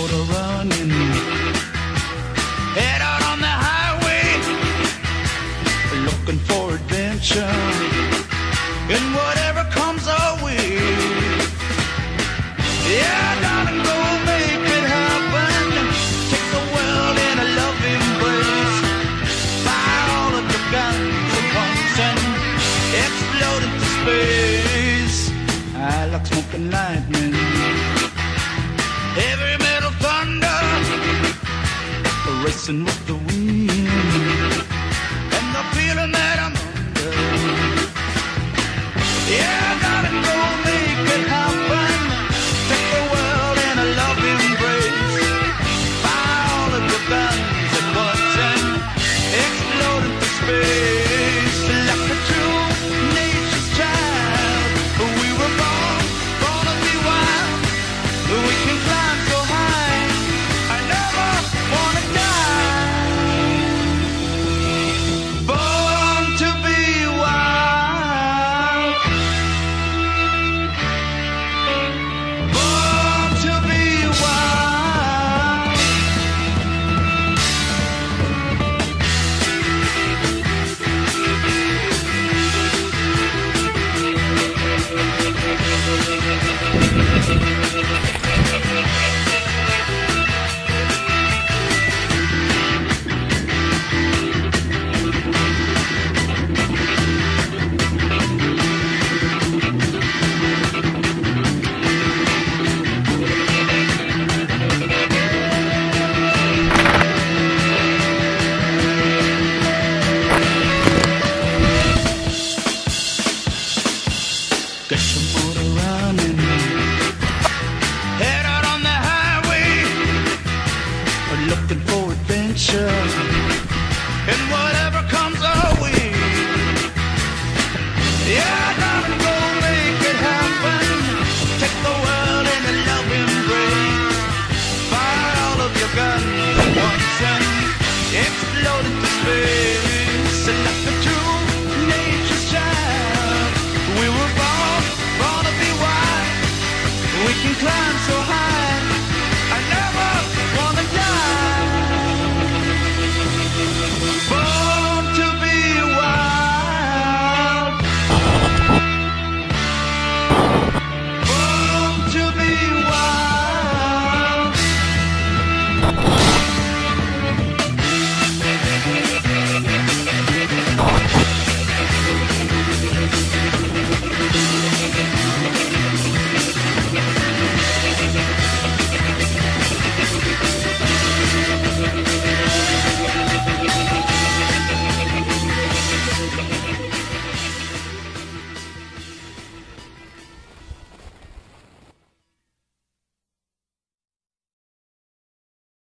motor running, head out on the highway, looking for adventure and whatever comes our way. Yeah, darling, go make it happen. Take the world in a loving embrace. Fire all of your guns at once and explode into space. I like smoking lightning, heavy metal thunder, racing with the wind, and the feeling that I'm under. Yeah, darling, go make it happen. Take the world in a loving embrace. Fire all of your guns at once and explode into space. Like a true nature's child, we were born to be wild. We can climb so high, I never wanna die. Born to be wild. Born to be wild. Get your motor running, head out on the highway, looking for adventure and what